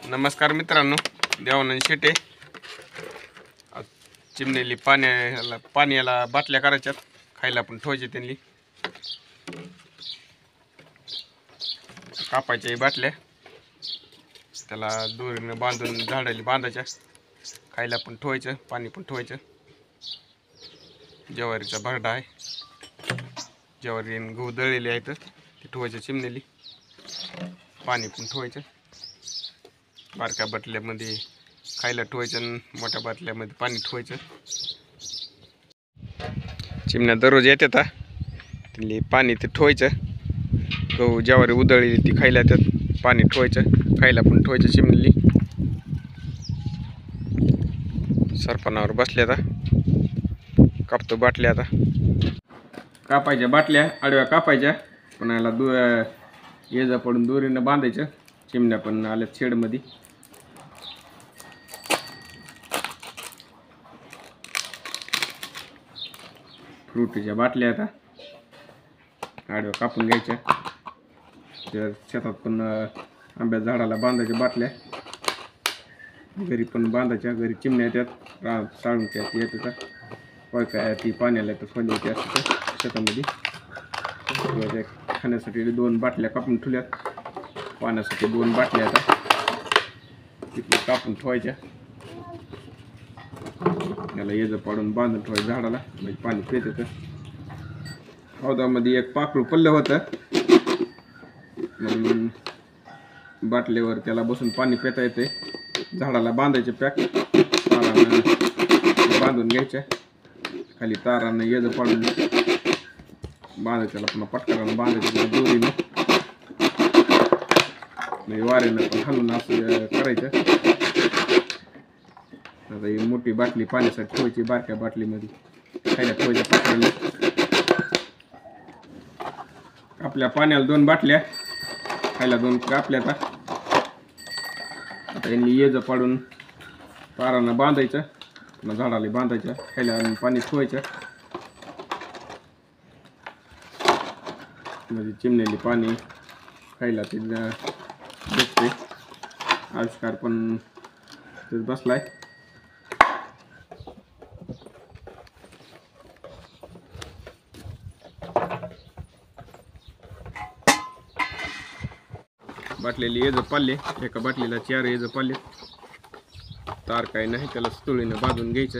नमस्कार मित्रांनो, देवानंद शेटे. चिमणीली पाण्याला बाटल्या करायच्यात, खायला पण ठेवायचे. त्यांनी कापायच्या बाटल्या, त्याला दोरीनं बांधून झाडाला बांधायच्या, खायला पण ठेवायचं, पाणी पण ठेवायचं. ज्वारीचा भरडा आहे, ज्वारी गहू दळलेले आहेत, ते ठेवायचं चिमणीली. पाणी पण ठेवायचं. बारक्या बाटल्यामध्ये खायला ठेवायचं आणि मोठ्या बाटल्यामध्ये पाणी ठेवायचं. चिमण्या दररोज येतात, त्यांनी पाणी ते ठेवायचं. गहू ज्वारी उधळलेली ती खायला येतात, पाणी ठेवायचं, खायला पण ठेवायचं. चिमणीली सरपणावर बसल्या, आता कापतो बाटल्या. आता कापायच्या बाटल्या, आडव्या कापायच्या, पण याला ये जा पडून दोरीनं बांधायचं. चिमण्या पण आल्यात शेडमध्ये. फ्रुटीच्या बाटल्या आता आडव्या कापून घ्यायच्या. त्या शेतात पण आंब्या झाडाला बांधायच्या बाटल्या, घरी पण बांधायच्या. घरी चिमण्या येतात, साळून येतात, काय ती पाण्याला तर फली होती असते शेतामध्ये. खाण्यासाठी 2 बाटल्या कापून ठेवल्यात, पाण्यासाठी 2 बाटल्या आता तिथून कापून ठेवायच्या. याला येज पाडून बांधून ठेवायचं झाडाला, म्हणजे पाणी पित येतं. हौदामध्ये एक पाखरू पडलं होतं, म्हणून बाटलीवर त्याला बसून पाणी पिता येते. झाडाला बांधायचे पॅक, तारानं बांधून घ्यायच्या. खाली तारानं येज पाडून बांधायचं, त्याला पुन्हा पटकारानं बांधायचं दोरीनं, म्हणजे वाऱ्यानं पण हलून असं करायचं. आता ही मोठी बाटली पाण्यासाठी ठेवायची, बारक्या बाटलीमध्ये खायला ठेवायच्या पटकारानं. आपल्या पाण्याला 2 बाटल्या, खायला 2 कापल्या. आता यांनी येज पाडून तारानं बांधायचं, पुन्हा झाडाला बांधायच्या, खायला आणि पाणी ठेवायचं. म्हणजे चिमण्याली पाणी खायला ते भेटते. आविष्कार पण तेच बसलाय. बाटलेली येज पाल्ले, एका बाटलीला 4 येज पाल्ले. तार काही नाही, त्याला सुतळीनं बांधून घ्यायचं.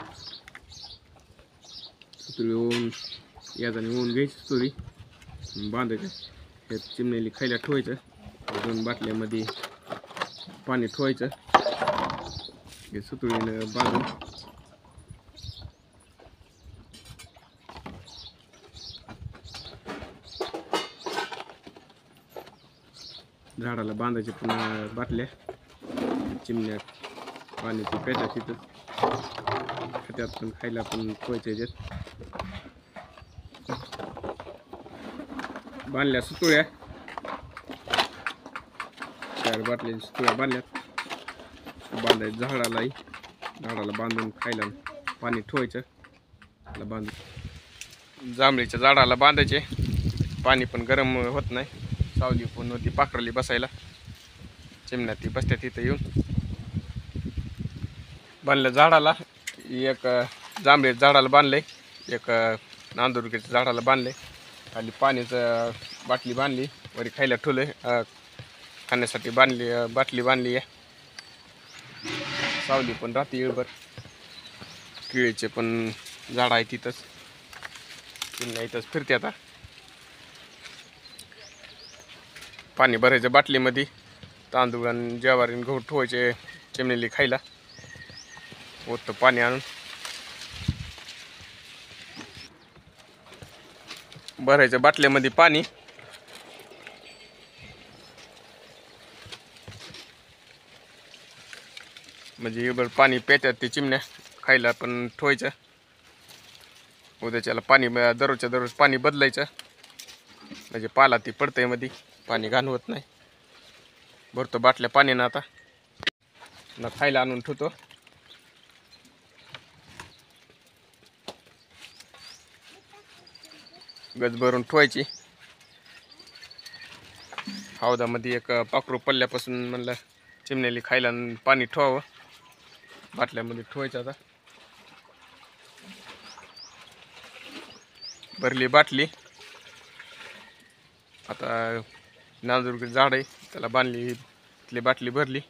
सुतळी होऊन याजाने होऊन घ्यायची, सुतळी बांधायचं. हे चिमणीली खायला ठेवायचं. 2 बाटल्यामध्ये पाणी ठेवायचं, हे सुतळीनं बांधून. झाडाला बांधायचे पुन्हा बाटल्या. चिमण्या पाणी ते प्यायच्या तिथं, खात्यात पण खायला पण ठेवायचे. याच्यात बांधल्या सुतुळ्या, 4 बाटल्या सुतुळ्या बांधल्यात. बांधायचं झाडाला बांधून खायला पाणी ठेवायचं. त्याला बांधून जांभळीच्या झाडाला बांधायचे. पाणी पण गरम होत नाही, सावली पण होती पाखराली बसायला. चिमण्या ती बसत्या तिथं येऊन. बांधलं झाडाला, एक जांभळीच्या झाडाला बांधलंय, एक नांदुरकीच्या झाडाला बांधलंय. खाली पाण्याचं बाटली बांधली, वरी खायला ठेवलंय, खाण्यासाठी बाटली बांधली आहे. सावली पण राहते येळभर. केळीचे पण झाड आहे तिथंच. चिमण्या इथंच फिरते. आता पाणी भरायचं बाटलीमध्ये, तांदूळ आणि ज्वारी गहू ठेवायचे चिमणीली खायला. ओततं पाणी आणून भरायचं बाटल्यामध्ये पाणी. म्हणजे एवढं पाणी प्यायतात ते चिमण्या, खायला पण ठेवायचं. उद्याच्याला पाणी दररोजच्या दररोज पाणी बदलायचं, म्हणजे पाला ती पडतंय मध्ये, पाणी घाण होत नाही. भरतो बाटल्या पाण्यानं. आता ना खायला आणून ठेवतो. गज भरून ठेवायची. हौदामध्ये एक पाखरू पडल्यापासून म्हणलं चिमण्याली खायला आणि पाणी ठेवावं. बाटल्यामध्ये ठेवायचं. आता भरली बाटली. आता नांदूर झाड आहे त्याला बांधली. तिथली बाटली भरली.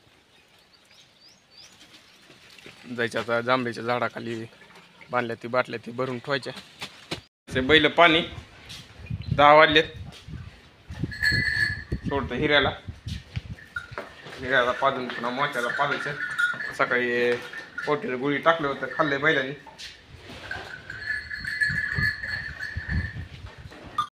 जायचं आता जांभळीच्या झाडाखाली बांधल्या ती बाटल्या ती भरून ठेवायच्या. ते बैल पाणी 10 वाजलेत. सोडतं हिऱ्याला पाजून पुन्हा मोठ्याला पाजायचं. सकाळी पोटीला गुळी टाकलं होतं, खाल्ले बैलांनी.